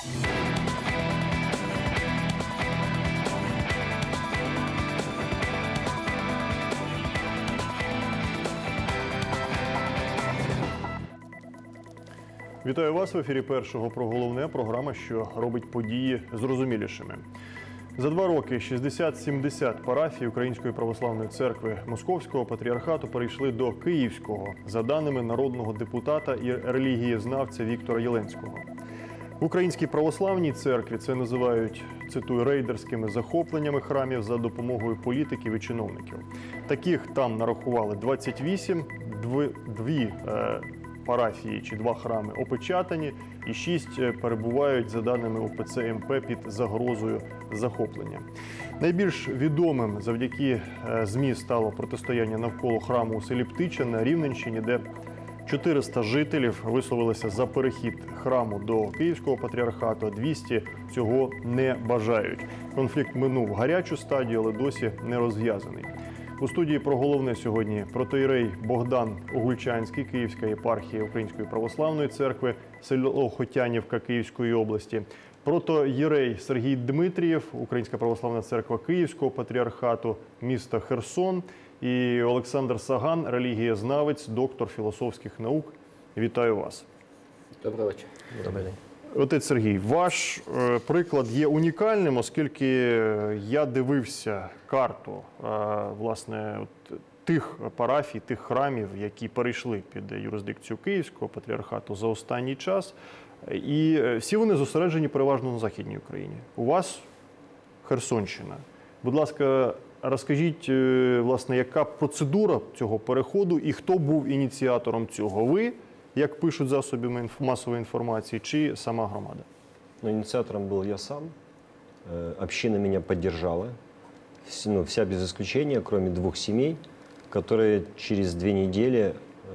Вітаю вас в ефірі Першого про головне, програма, що робить події зрозумілішими. За 2 роки 60-70 парафій Української православної церкви Московського патріархату перейшли до Київського, за даними народного депутата і релігієзнавця Віктора Єленського. В Українській православній церкві це називають, цитую, рейдерськими захопленнями храмів за допомогою політиків і чиновників. Таких там нарахували 28, дві парафії чи 2 храми опечатані і 6 перебувають, за даними УПЦ МП, під загрозою захоплення. Найбільш відомим завдяки ЗМІ стало протистояння навколо храму у селі Птича на Рівненщині, де 400 жителів висловилися за перехід храму до Київського патріархату, а 200 цього не бажають. Конфлікт минув гарячу стадію, але досі не розв'язаний. У студії про головне сьогодні протоієрей Богдан Огульчанський, Київська єпархія Української православної церкви, село Хотянівка Київської області, протоієрей Сергій Дмитрієв, Українська православна церква Київського патріархату, міста Херсон, і Олександр Саган, релігієзнавець, доктор філософських наук. Вітаю вас. Добрий вечір. Добрий день. Отець Сергій, ваш приклад є унікальним, оскільки я дивився карту, власне, тих парафій, тих храмів, які перейшли під юрисдикцію Київського патріархату за останній час, і всі вони зосереджені переважно на Західній Україні. У вас Херсонщина. Будь ласка, розкажіть, власне, яка процедура цього переходу і хто був ініціатором цього? Ви, як пишуть засоби масової інформації, чи сама громада? Ну, инициатором был я сам. Община меня поддержала. Вся без исключения, кроме 2 семей, которые через 2 недели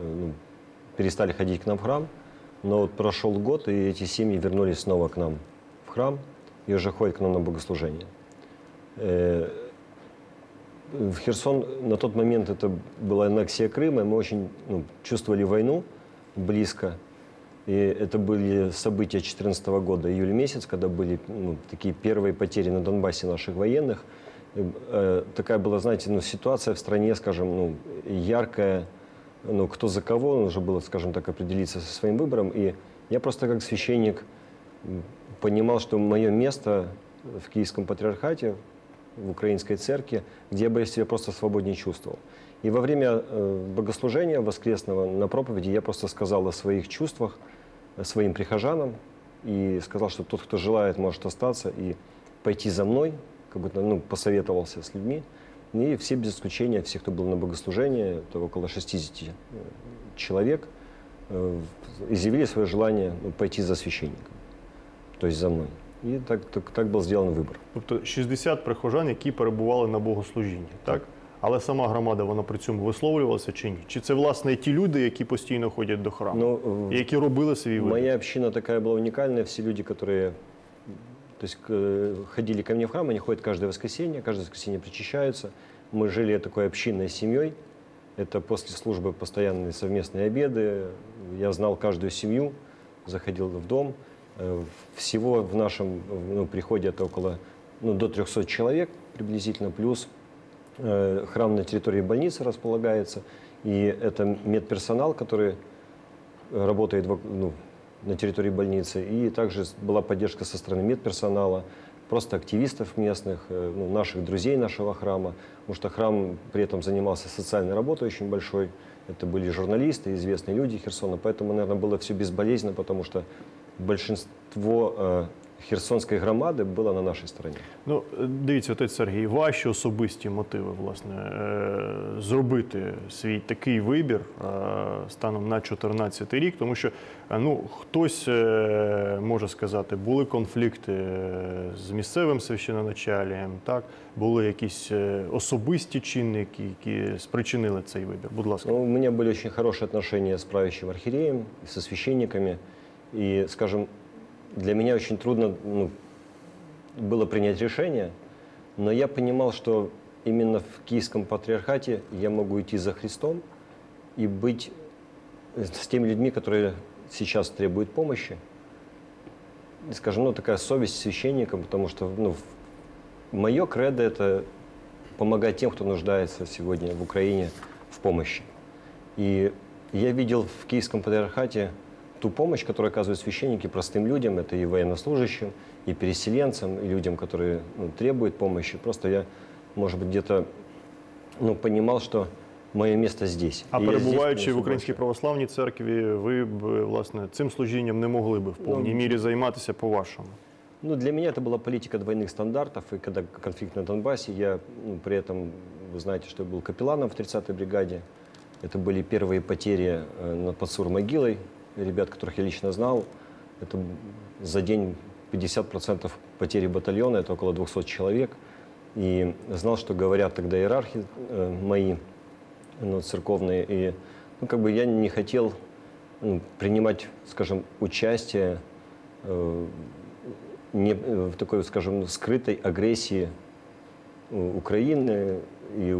перестали ходить к нам в храм. Но вот прошел год, и эти семьи вернулись снова к нам в храм и уже ходят к нам на богослужение. В Херсон на тот момент это была аннексия Крыма, и мы очень чувствовали войну близко. И это были события 2014 года, июль месяц, когда были такие первые потери на Донбассе наших военных. Такая была, знаете, ситуация в стране, скажем, яркая, кто за кого, нужно было, скажем так, определиться со своим выбором. И я просто как священник понимал, что мое место в Киевском патриархате, в Украинской церкви, где я бы себя просто свободнее чувствовал. И во время богослужения воскресного на проповеди я просто сказал о своих чувствах своим прихожанам и сказал, что тот, кто желает, может остаться и пойти за мной, как бы посоветовался с людьми. И все без исключения, все, кто был на богослужении, это около 60 человек, изъявили свое желание пойти за священником, то есть за мной. І так був зроблений вибір. Тобто 60 прихожан, які перебували на богослужінні, так? Але сама громада, вона при цьому висловлювалася чи ні? Чи це, власне, ті люди, які постійно ходять до храму, які робили свій вибір? Моя община така була унікальна. Всі люди, які ходили ко мне в храм, они ходят каждое воскресенье причащаются. Мы жили такой общинной семьей. Это после службы постоянные совместные обеды. Я знал каждую семью, заходил в дом. Всего в нашем приходе это около до 300 человек приблизительно, плюс храм на территории больницы располагается, и это медперсонал, который работает на территории больницы, и также была поддержка со стороны медперсонала, просто активистов местных, наших друзей нашего храма, потому что храм при этом занимался социальной работой очень большой, это были журналисты, известные люди Херсона, поэтому, наверное, было все безболезненно, потому что большинство херсонської громади було на нашій стороні. Ну, дивіться, отець Сергій, ваші особисті мотиви, власне, зробити свій такий вибір станом на 2014 рік, тому що, хтось може сказати, були конфлікти з місцевим священоначалієм, так? Були якісь особисті чинники, які спричинили цей вибір. Будь ласка. У мене були дуже хороші відносини з правящим архиереем, зі священниками, і, скажімо, для меня очень трудно было принять решение, но я понимал, что именно в Киевском патриархате я могу идти за Христом и быть с теми людьми, которые сейчас требуют помощи. скажем, ну, такая совесть священникам, потому что, ну, мое кредо – это помогать тем, кто нуждается сегодня в Украине в помощи. И я видел в Киевском патриархате ту помощь, которую оказывают священники простым людям, это и военнослужащим, и переселенцам, и людям, которые, ну, требуют помощи. Просто я, может быть, где-то, ну, понимал, что моє місце здесь. А І перебуваючи в Українській православній церкві, ви б, власне, цим служінням не могли б в повній мірі займатися по-вашому? Ну, для меня это была политика двойных стандартов, и когда конфликт на Донбассе, я, ну, при этом, вы знаете, что я был капелланом в 30-й бригаде. Это были первые потери над Подсур-могилой, ребят, которых я лично знал. Это за день 50% потери батальона, это около 200 человек. И знал, что говорят тогда иерархи мои, ну, церковные. И, ну, как бы я не хотел, ну, принимать, скажем, участие в такой, скажем, скрытой агрессии Украины и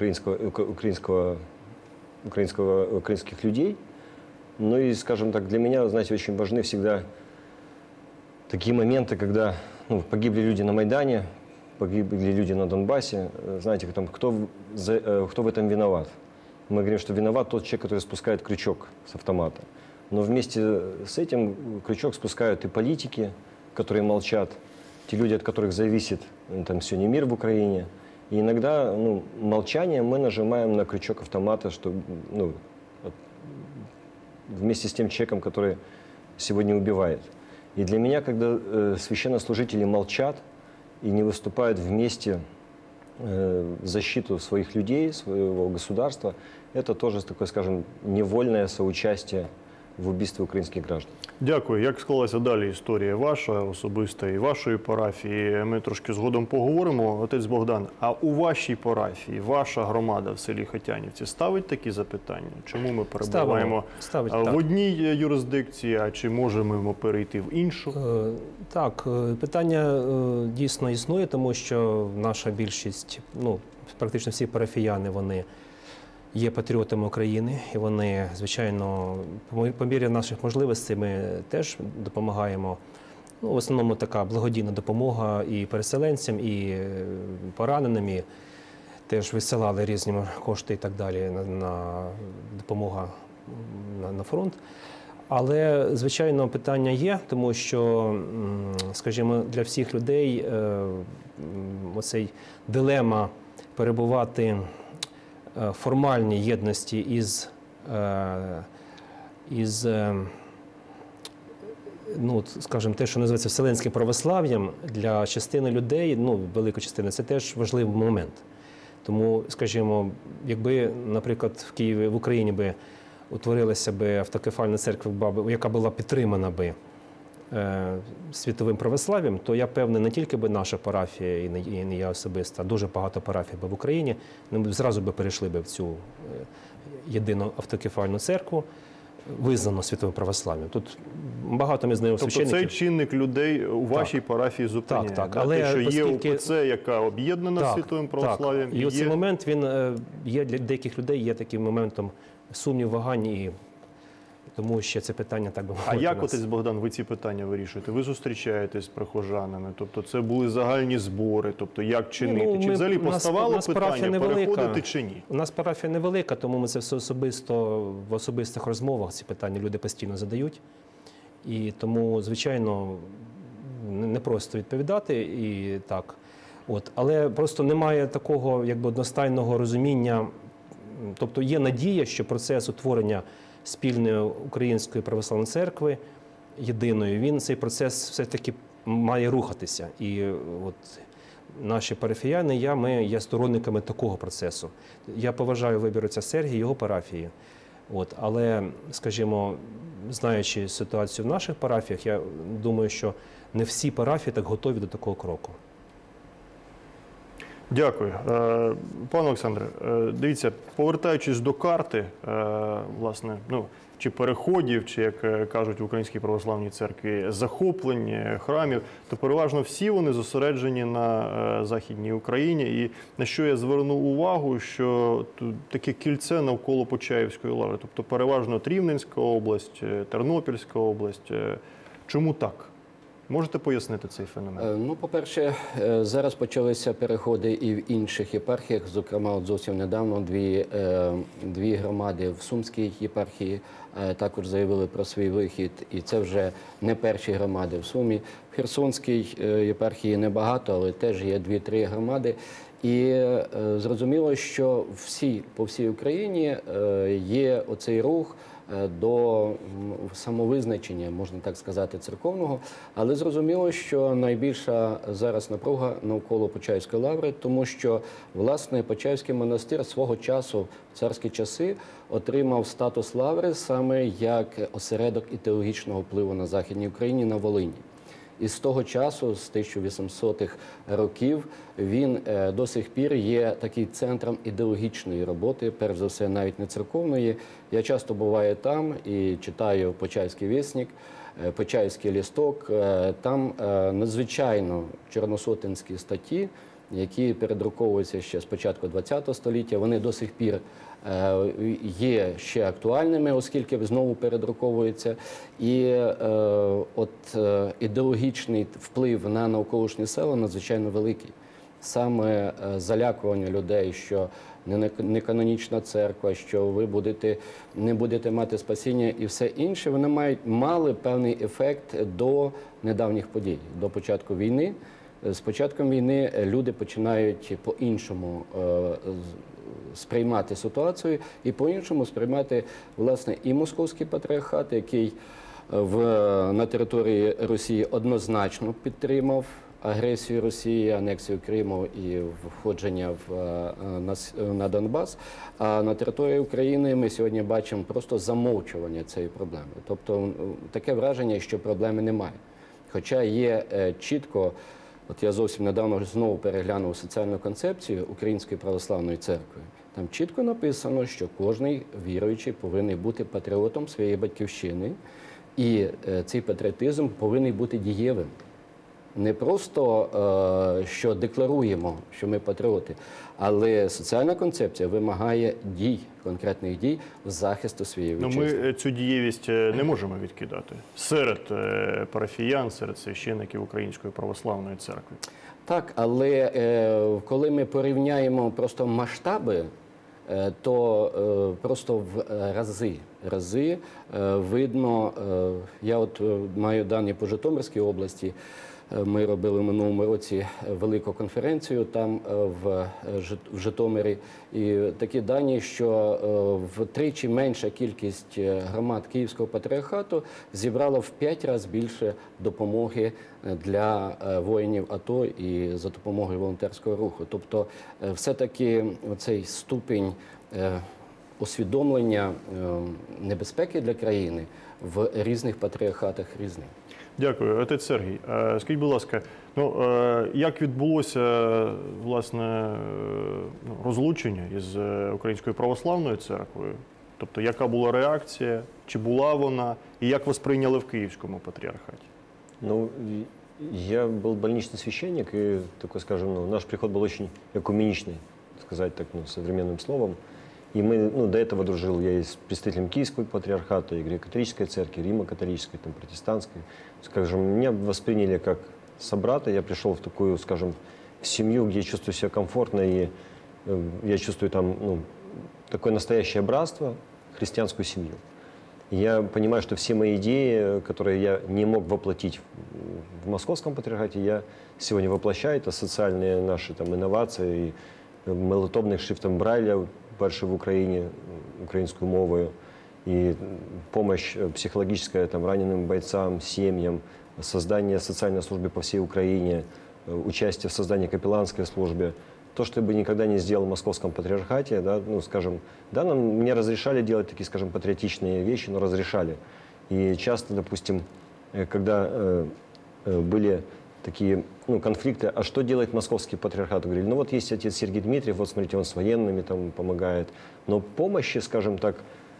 украинских людей. Ну и, скажем так, для меня, знаете, очень важны всегда такие моменты, когда, ну, погибли люди на Майдане, погибли люди на Донбассе. Знаете, там, кто в этом виноват? Мы говорим, что виноват тот человек, который спускает крючок с автомата. Но вместе с этим крючок спускают и политики, которые молчат, те люди, от которых зависит, там, сегодня мир в Украине. И иногда, ну, молчанием мы нажимаем на крючок автомата, чтобы, ну, вместе с тем человеком, который сегодня убивает. И для меня, когда священнослужители молчат и не выступают вместе в защиту своих людей, своего государства, это тоже такое, скажем, невольное соучастие в убийстві українських граждан. Дякую. Як склалася далі історія ваша особиста і вашої парафії? Ми трошки згодом поговоримо. Отець Богдан, а у вашій парафії, ваша громада в селі Хотянівці ставить такі запитання? Чому ми перебуваємо в одній юрисдикції, а чи можемо перейти в іншу? Так, питання дійсно існує, тому що наша більшість, ну, практично всі парафіяни, вони є патріотами України, і вони, звичайно, по мірі наших можливостей ми теж допомагаємо. Ну, в основному така благодійна допомога і переселенцям, і пораненим, і теж висилали різні кошти і так далі на допомогу на фронт. Але, звичайно, питання є, тому що, скажімо, для всіх людей оцей дилема перебувати формальній єдності ну, скажімо, те, що називається вселенським православ'ям, для частини людей, ну, великої частини, це теж важливий момент. Тому, скажімо, якби, наприклад, в Києві, в Україні би утворилася би автокефальна церква, яка була підтримана би світовим православ'ям, то я певний, не тільки би наша парафія і не я особисто, а дуже багато парафій би в Україні, ми зразу би перейшли би в цю єдину автокефальну церкву, визнану світовим православ'ям. Тут багато ми знаємо священників. Тобто цей чинник людей у вашій парафії зупиняє? Так. Але те, що є оскільки... УПЦ, яка об'єднана світовим православ'ям. І оцей момент, він є для деяких людей, є таким моментом сумнів, вагань, і тому ще це питання, так би мовити. А як, отець Богдан, ви ці питання вирішуєте? Ви зустрічаєтесь з прихожанами? Тобто це були загальні збори? Тобто як чинити? Ну, чи взагалі поставало питання переходити чи ні? У нас парафія невелика, тому ми це все особисто, в особистих розмовах ці питання люди постійно задають. І тому, звичайно, не просто відповідати і так. От. Але просто немає такого, якби, одностайного розуміння. Тобто є надія, що процес утворення спільної української православної церкви єдиної, він, цей процес все-таки має рухатися. І от наші парафіяни, ми є сторонниками такого процесу. Я поважаю вибір отця Сергія, його парафії. От, але, скажімо, знаючи ситуацію в наших парафіях, я думаю, що не всі парафії так готові до такого кроку. Дякую. Пане Олександре, дивіться, повертаючись до карти, власне, ну, чи переходів, чи, як кажуть в Українській православній церкві, захоплень храмів, то переважно всі вони зосереджені на Західній Україні. І на що я звернув увагу, що тут таке кільце навколо Почаївської лаври, тобто переважно Рівненська область, Тернопільська область. Чому так? Можете пояснити цей феномен? Ну, по-перше, зараз почалися переходи і в інших єпархіях. Зокрема, от зовсім недавно дві громади в Сумській єпархії також заявили про свій вихід. І це вже не перші громади в Сумі. В Херсонській єпархії небагато, але теж є 2-3 громади. І зрозуміло, що по всій Україні є оцей рух до самовизначення, можна так сказати, церковного. Але зрозуміло, що найбільша зараз напруга навколо Почаївської лаври, тому що, власне, Почаївський монастир свого часу, в царські часи, отримав статус лаври саме як осередок ідеологічного впливу на Західній Україні, на Волині. І з того часу, з 1800-х років, він до сих пір є таким центром ідеологічної роботи, перш за все, навіть не церковної. Я часто буваю там і читаю Почаївський вісник, Почаївський лісток. Там надзвичайно чорносотенські статті, які передруковуються ще з початку ХХ століття. Вони до сих пір є ще актуальними, оскільки знову передруковуються. І ідеологічний вплив на навколишні села надзвичайно великий. Саме залякування людей, що не канонічна церква, що ви не будете мати спасіння і все інше, вони мали певний ефект до недавніх подій, до початку війни. З початком війни люди починають по-іншому сприймати ситуацію і по-іншому сприймати, власне, і московський патріархат, який на території Росії однозначно підтримав агресію Росії, анексію Криму і входження на Донбас. А на території України ми сьогодні бачимо просто замовчування цієї проблеми. Тобто таке враження, що проблеми немає. Хоча є чітко, от я зовсім недавно знову переглянув соціальну концепцію Української православної церкви. Там чітко написано, що кожен віруючий повинен бути патріотом своєї батьківщини, і цей патріотизм повинен бути дієвим. Не просто, що декларуємо, що ми патріоти, але соціальна концепція вимагає дій, конкретних дій в захисту своєї вітчизни. Ми цю дієвість не можемо відкидати серед парафіян, серед священиків Української православної церкви. Так, але коли ми порівняємо просто масштаби, то просто в рази видно. Я от маю дані по Житомирській області. Ми робили в минулому році велику конференцію там в Житомирі. І такі дані, що втричі менша кількість громад Київського патріархату зібрала в 5 разів більше допомоги для воїнів АТО і за допомогою волонтерського руху. Тобто все-таки цей ступінь усвідомлення небезпеки для країни в різних патріархатах різний. Дякую. Отець Сергій, скажіть, будь ласка, як відбулося, власне, розлучення із Українською православною церквою? Тобто, яка була реакція, чи була вона, и як вас прийняли в Київському патріархаті? Ну, я был больничный священник, и такой, скажем, наш приход был очень экуменичный, сказать так, современным словом. И мы, до этого дружил я и с представителем Киевского патриархата, и Греко-католической церкви, Римо-католической, там, протестантской. Скажем, меня восприняли как собрата, я пришел в такую, скажем, семью, где я чувствую себя комфортно, и я чувствую там, такое настоящее братство, христианскую семью. Я понимаю, что все мои идеи, которые я не мог воплотить в Московском патриархате, я сегодня воплощаю. Это социальные наши там инновации, молитовных шрифтом Брайля, больше в Украине, украинскую мову, и помощь психологическая там, раненым бойцам, семьям, создание социальной службы по всей Украине, участие в создании капелланской службы. То, что я бы никогда не сделал в Московском патриархате, мне разрешали делать такие, скажем, патриотичные вещи, но разрешали. И часто, допустим, когда были такие конфликты, а что делает Московский патриархат? Говорили, вот есть отец Сергий Дмитриев, вот смотрите, он с военными там помогает. Но помощи, скажем так,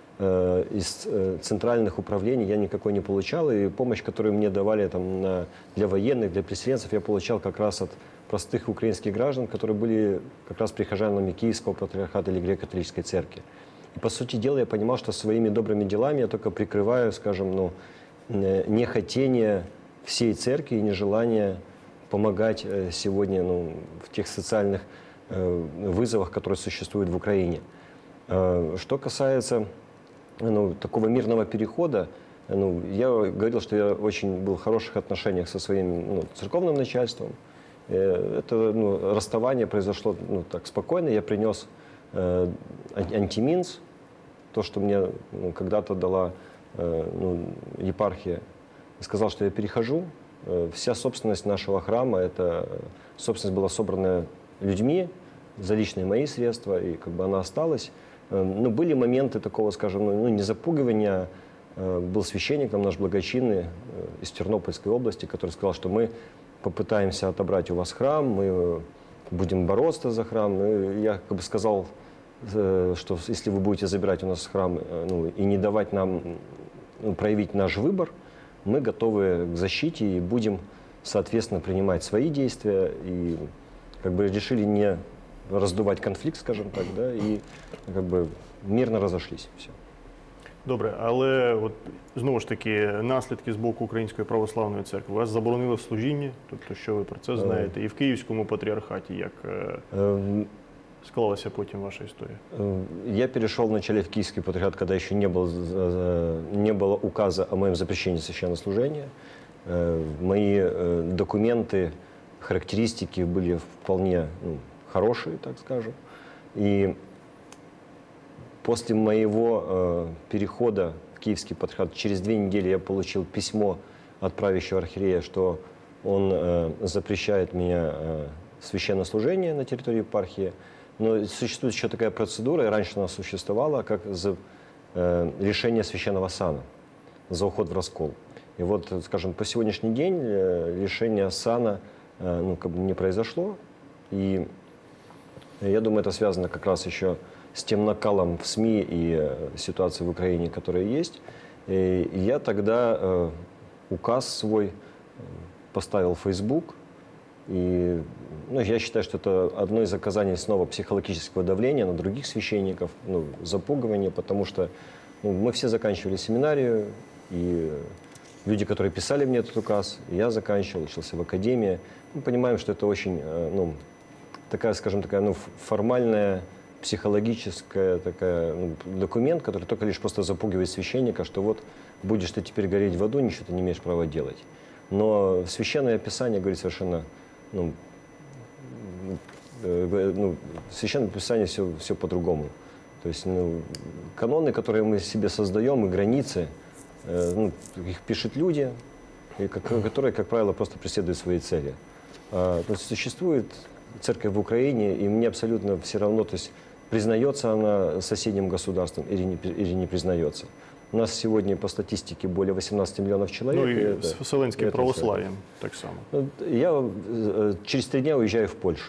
из центральных управлений я никакой не получал. И помощь, которую мне давали там, для военных, для переселенцев, я получал как раз от простых украинских граждан, которые были как раз прихожанами Киевского патриархата или Греко-католической церкви. И, по сути дела, я понимал, что своими добрыми делами я только прикрываю, скажем, нехотение всей церкви и нежелание помогать сегодня в тех социальных вызовах, которые существуют в Украине. Что касается такого мирного перехода, я говорил, что я очень был в хороших отношениях со своим церковным начальством. Это расставание произошло так спокойно. Я принес антиминс, то, что мне когда-то дала епархия. Сказал, что я перехожу. Вся собственность нашего храма, эта собственность была собрана людьми за личные мои средства, и она осталась. Но были моменты такого, скажем, незапугивания. Был священник, наш благочинный из Тернопольской области, который сказал, что мы попытаемся отобрать у вас храм, мы будем бороться за храм. И я сказал, что если вы будете забирать у нас храм и не давать нам проявить наш выбор, мы готовы к защите и будем, соответственно, принимать свои действия. И решили не раздувать конфликт, скажем так, да, и мирно разошлись. Все. Добре, але от знову ж таки наслідки з боку Української православної церкви. Вас заборонили в служінні, тобто що ви про це знаєте, і в Київському патріархаті, як склалася потім ваша історія? Я перешел вначале в Киевский патриархат, когда еще не было указа о моем запрещении священнослужения. Мои документы, характеристики были вполне хорошие, так скажем. И после моего перехода в Киевский патриархат, через 2 недели я получил письмо от правящего архиерея, что он запрещает меня священнослужение на территории епархии. Но существует еще такая процедура, и раньше она существовала, как решение священного сана за уход в раскол. И вот, скажем, по сегодняшний день решение сана не произошло. И я думаю, это связано как раз еще с тем накалом в СМИ и ситуацией в Украине, которая есть. И я тогда указ свой поставил в Facebook. И я считаю, что это одно из оказаний снова психологического давления на других священников, запугивания, потому что мы все заканчивали семинарию, и люди, которые писали мне этот указ, я заканчивал, учился в академии. Мы понимаем, что это очень такая, скажем, формальная, психологическая документ, который только лишь просто запугивает священника, что вот будешь ты теперь гореть в аду, ничего ты не имеешь права делать. Но Священное Писание говорит совершенно, в Священном Писании все по-другому. То есть каноны, которые мы себе создаем, и границы, их пишут люди, которые, как правило, просто преследуют свои цели. То есть существует церковь в Украине, и мне абсолютно все равно, то есть признается она соседним государством или не признается. У нас сегодня по статистике более 18 миллионов человек. Ну и с Вселенским православием так само. Я через 3 дня уезжаю в Польшу.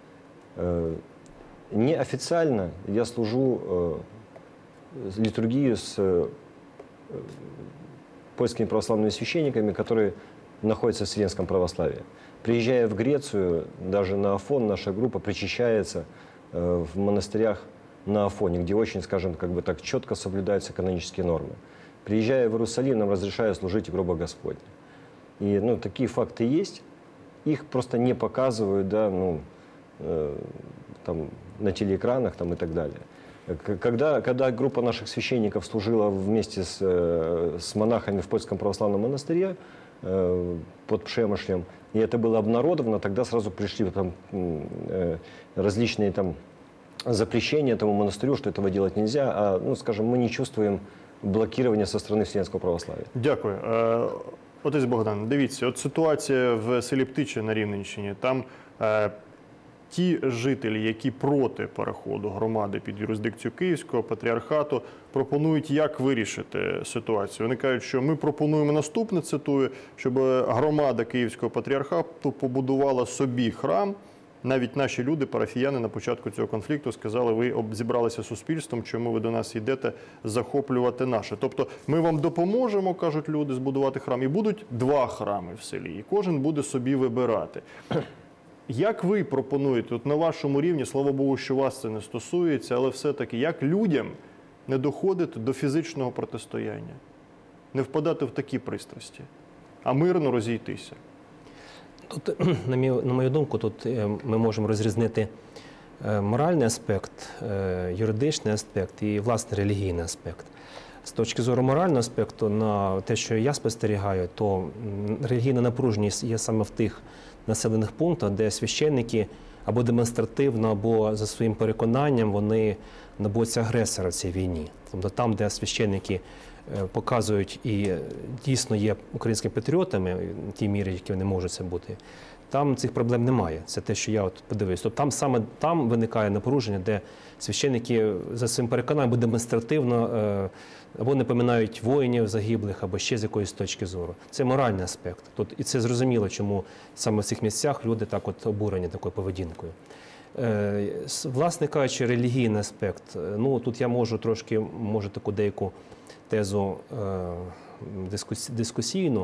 Неофициально я служу литургию с польскими православными священниками, которые находятся в Вселенском православии. Приезжая в Грецию, даже на Афон, наша группа причащается в монастырях на Афоне, где очень, скажем, так четко соблюдаются канонические нормы. Приезжая в Иерусалим, нам разрешают служить в гроба Господня. И такие факты есть, их просто не показывают, да, на телеэкранах и так далее. Когда группа наших священников служила вместе с монахами в Польском православном монастыре под Пшемышлем, и это было обнародовано, тогда сразу пришли различные запрещения этому монастырю, что этого делать нельзя, а, скажем, мы не чувствуем блокирования со стороны Вселенського православия. Дякую. Отець Богдан, дивіться, от ситуація в селі Птиче на Рівненщині. Там ті жителі, які проти переходу громади під юрисдикцію Київського патріархату, пропонують, як вирішити ситуацію. Вони кажуть, що ми пропонуємо наступне, цитую, щоб громада Київського патріархату побудувала собі храм. Навіть наші люди, парафіяни, на початку цього конфлікту сказали, ви зібралися суспільством, чому ви до нас йдете захоплювати наше. Тобто ми вам допоможемо, кажуть люди, збудувати храм, і будуть 2 храми в селі, і кожен буде собі вибирати. Як ви пропонуєте, от на вашому рівні, слава Богу, що вас це не стосується, але все-таки, як людям не доходити до фізичного протистояння, не впадати в такі пристрасті? а мирно розійтися? Тут, на мою думку, тут ми можемо розрізнити моральний аспект, юридичний аспект і, власне, релігійний аспект. З точки зору морального аспекту, на те, що я спостерігаю, то релігійна напруженість є саме в тих населених пунктах, де священники або демонстративно, або за своїм переконанням вони на боці агресора в цій війні. Тобто там, де священники показують і дійсно є українськими патріотами, в тій мірі, які вони можуть це бути, там цих проблем немає. Це те, що я от подивився. Тобто саме там виникає напруження, де священники за своїм переконанням або демонстративно або не пам'ятають воїнів загиблих, або ще з якоїсь точки зору. Це моральний аспект. І це зрозуміло, чому саме в цих місцях люди так от обурені такою поведінкою. Власне кажучи, релігійний аспект. Ну, тут я можу трошки, таку деяку тезу дискусійну.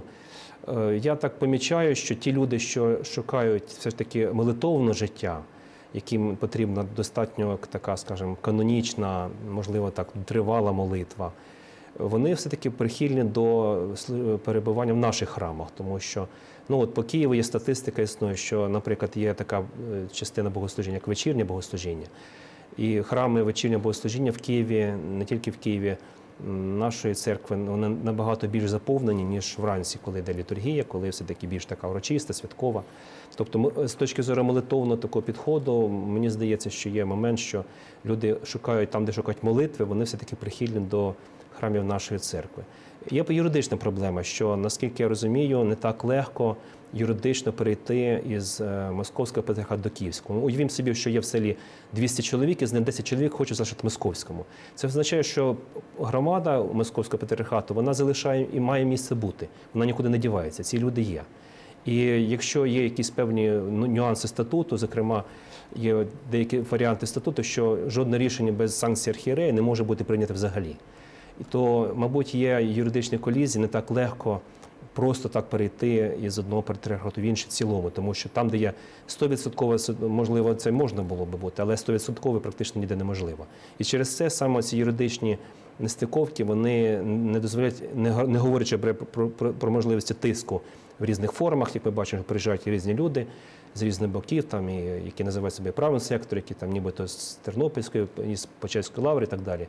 Я так помічаю, що ті люди, що шукають все ж таки молитовне життя, яким потрібна достатньо така, скажімо, канонічна, можливо так, тривала молитва, вони все-таки прихильні до перебування в наших храмах, тому що от по Києву є статистика існує, що, наприклад, є така частина богослужіння, як вечірнє богослужіння. І храми вечірнього богослужіння в Києві, не тільки в Києві, нашої церкви, вони набагато більш заповнені, ніж вранці, коли йде літургія, коли все-таки більш така урочиста, святкова. Тобто з точки зору молитовного такого підходу, мені здається, що є момент, що люди шукають там, де шукають молитви, вони все-таки прихильні до храмів нашої церкви. Є юридична проблема, що, наскільки я розумію, не так легко юридично перейти із Московського патріархату до Київського. Уявімо собі, що є в селі 200 чоловік, із них 10 чоловік хочуть залишити Московському. Це означає, що громада Московського патріархату, вона залишає і має місце бути. Вона нікуди не дівається. Ці люди є. І якщо є якісь певні нюанси статуту, зокрема, є деякі варіанти статуту, що жодне рішення без санкції архієрея не може бути прийнято взагалі. І то, мабуть, є юридичні колізії, не так легко просто так перейти із одного патріархату в інший в цілому, тому що там, де є 100%, можливо, це можна було би бути, але 100% практично ніде неможливо. І через це саме ці юридичні нестиковки, вони не дозволяють, не говорячи про можливості тиску в різних формах, як ми бачимо, приїжджають різні люди з різних боків, там, які називають себе правим сектором, які там нібито з Тернопільської, з Почаївської лаври і так далі.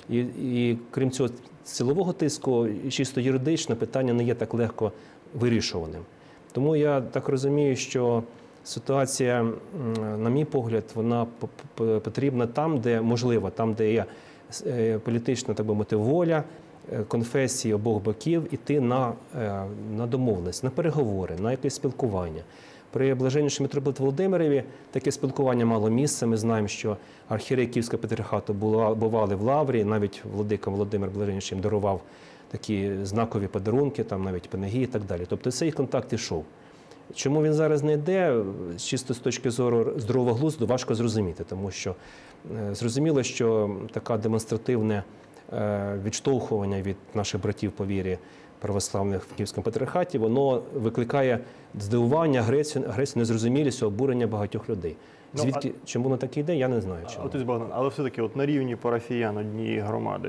І крім цього силового тиску, чисто юридично питання не є так легко вирішуваним. Тому я так розумію, що ситуація, на мій погляд, вона потрібна там, де можливо, там, де є політична, так би мовити, воля, конфесії обох боків іти на домовленість, на переговори, на якесь спілкування. При блаженнішому митрополиту Володимирові таке спілкування мало місце. Ми знаємо, що архієреї Київського патріархату бували в лаврі, навіть владика Володимир Блаженніший їм дарував такі знакові подарунки, там навіть панегії і так далі. Тобто цей контакт ішов. Чому він зараз не йде, чисто з точки зору здорового глузду, важко зрозуміти, тому що зрозуміло, що таке демонстративне відштовхування від наших братів по вірі православних в Київському патріархаті, воно викликає здивування, агресію, незрозумілість, обурення багатьох людей. Звідки, чому воно так йде, я не знаю. Чому. Отець Богдан, але все-таки на рівні парафіян однієї громади,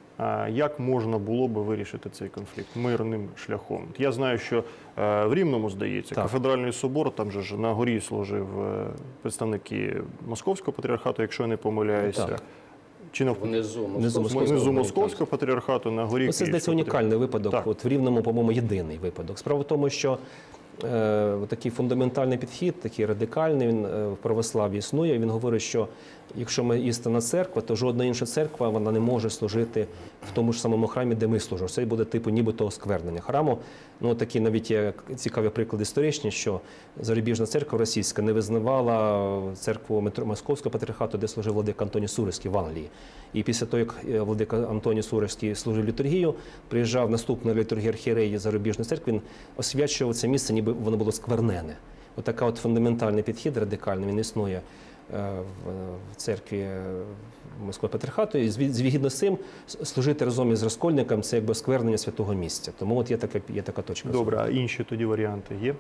як можна було би вирішити цей конфлікт мирним шляхом? Я знаю, що в Рівному, здається, так. Кафедральний собор, там же ж на горі служив представники Московського патріархату, якщо я не помиляюся. Так. Чи внизу Московського патріархату, на горі. Це, здається, унікальний випадок. От в Рівному, по-моєму, єдиний випадок. Справа в тому, що такий фундаментальний підхід, такий радикальний, він в православ'ї існує. Він говорить, що якщо ми істинна церква, то жодна інша церква вона не може служити в тому ж самому храмі, де ми служимо. Це буде типу нібито осквернення храму. Такі навіть є цікаві приклади історичні, що зарубіжна церква російська не визнавала церкву Московського патріархату, де служив владика Антоній Суровський в Англії. І після того, як владика Антоній Суровський служив літургію, приїжджав наступний літургії архієреї зарубіжної церкви, він освячував це місце, ніби воно було сквернене. Отака фундаментальний підхід радикальний, він існує в церкві Московського патріархату, і згідно з цим служити разом із розкольником – це якби осквернення святого місця. Тому є така точка. Добре, а інші тоді варіанти є?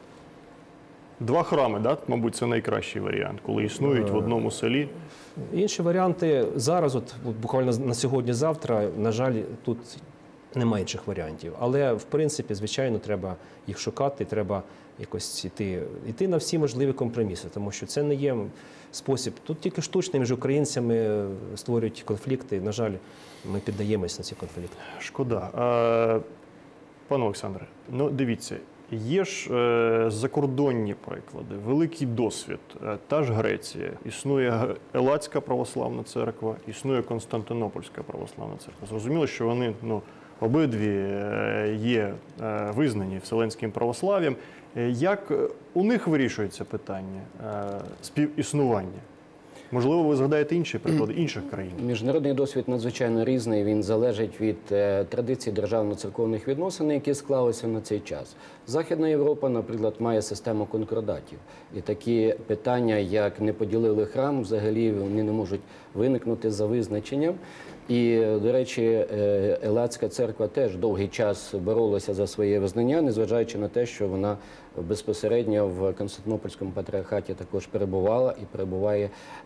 Два храми, да? Мабуть, це найкращий варіант, коли існують в одному селі. Інші варіанти зараз, буквально на сьогодні-завтра, на жаль, тут Немає інших варіантів. Але, в принципі, звичайно, треба їх шукати, треба якось йти на всі можливі компроміси, тому що це не є спосіб. Тут тільки штучно між українцями створюють конфлікти. На жаль, ми піддаємось на ці конфлікти. Шкода. Пане Олександре, ну дивіться, є ж закордонні приклади, великий досвід. Та ж Греція, існує Елатська православна церква, існує Константинопольська православна церква. Зрозуміло, що вони обидві є визнані Вселенським православ'ям. Як у них вирішується питання співіснування? Можливо, ви згадаєте інші приклади інших країн? Міжнародний досвід надзвичайно різний, він залежить від традицій державно-церковних відносин, які склалися на цей час. Західна Європа, наприклад, має систему конкордатів. І такі питання, як не поділили храм, взагалі вони не можуть виникнути за визначенням. І, до речі, Елатська церква теж довгий час боролася за своє визнання, незважаючи на те, що вона безпосередньо в Константинопольському патріархаті також перебувала і перебуває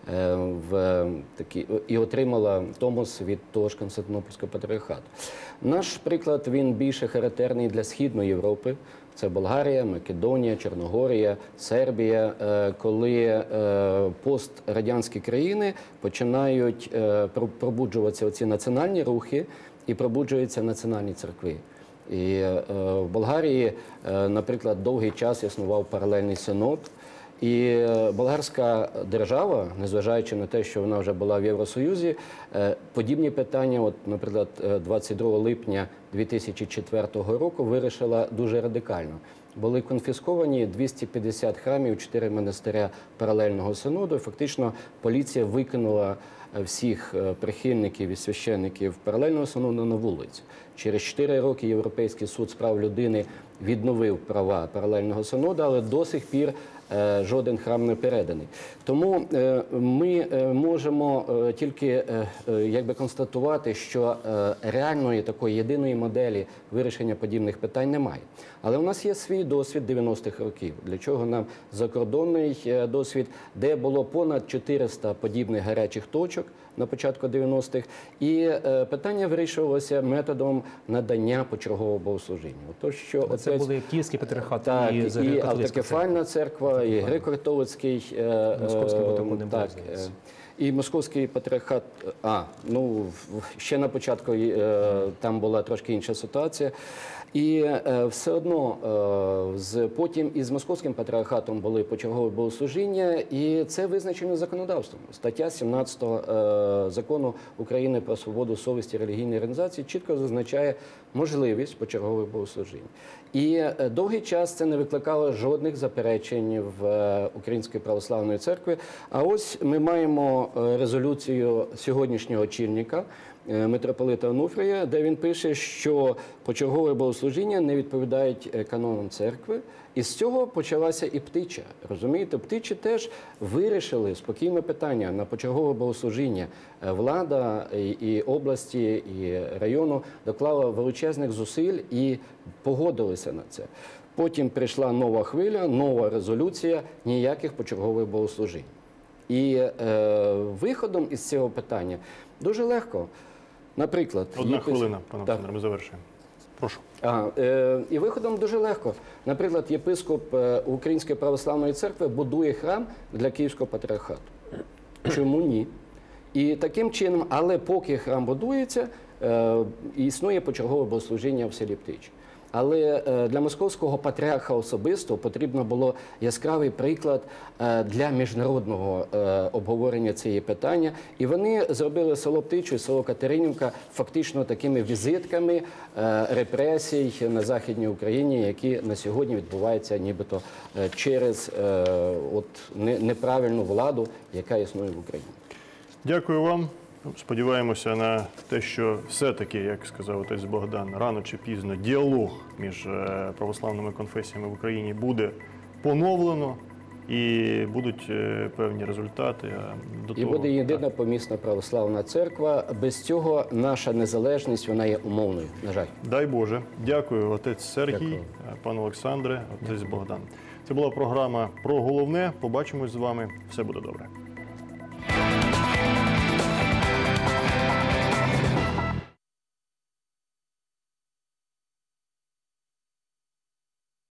і отримала томос від того ж Константинопольського патріархату. Наш приклад, він більше характерний для Східної Європи. Це Болгарія, Македонія, Чорногорія, Сербія, коли пострадянські країни починають пробуджуватися оці національні рухи і пробуджуються національні церкви. І в Болгарії, наприклад, довгий час існував паралельний синод. І болгарська держава, незважаючи на те, що вона вже була в Євросоюзі, подібні питання, от, наприклад, 22 липня 2004 року вирішила дуже радикально. Були конфісковані 250 храмів, 4 монастиря паралельного синоду. Фактично поліція викинула всіх прихильників і священників паралельного синоду на вулицю. Через 4 роки Європейський суд з прав людини відновив права паралельного синоду, але до сих пір жоден храм не переданий. Тому ми можемо тільки констатувати, що реальної такої єдиної моделі вирішення подібних питань немає. Але у нас є свій досвід 90-х років. Для чого нам закордонний досвід, де було понад 400 подібних гарячих точок на початку 90-х, і питання вирішувалося методом надання почергового богослужіння. Це були Київський патріархат так, і Автокефальна церква, і Греко-католицький, Московський потім не було, так, здається. і Московський патріархат. Ще на початку там була трошки інша ситуація. І все одно потім із Московським патріархатом були почергові богослужіння, і це визначено законодавством. Стаття 17 Закону України про свободу совісті релігійної організації чітко зазначає можливість почергових богослужінь. І довгий час це не викликало жодних заперечень в Української православної церкви. А ось ми маємо резолюцію сьогоднішнього очільника, митрополита Онуфрія, де він пише, що почергове богослужіння не відповідають канонам церкви. І з цього почалася і птича. Розумієте, птичі теж вирішили спокійне питання на почергове богослужіння. Влада і області, і району доклала величезних зусиль і погодилися на це. Потім прийшла нова хвиля, нова резолюція, ніяких почергових богослужінь. І виходом із цього питання дуже легко. Наприклад, Одна хвилина, пане Олександре, ми завершуємо. Прошу. І виходом дуже легко. Наприклад, єпископ Української православної церкви будує храм для Київського патріархату. Чому ні? І таким чином, але поки храм будується, існує почергове богослужіння в селі Птич. Але для московського патріарха особисто потрібно було яскравий приклад для міжнародного обговорення цієї питання. І вони зробили село Птичу і село Катеринівка фактично такими візитками репресій на Західній Україні, які на сьогодні відбуваються нібито через неправильну владу, яка існує в Україні. Дякую вам. Сподіваємося на те, що все-таки, як сказав отець Богдан, рано чи пізно діалог між православними конфесіями в Україні буде поновлено і будуть певні результати. І буде єдина помісна православна церква. Без цього наша незалежність, вона є умовною, на жаль. Дай Боже. Дякую, отець Сергій, Дякую. пан Олександре, отець Богдан. Це була програма «Про головне». Побачимось з вами. Все буде добре.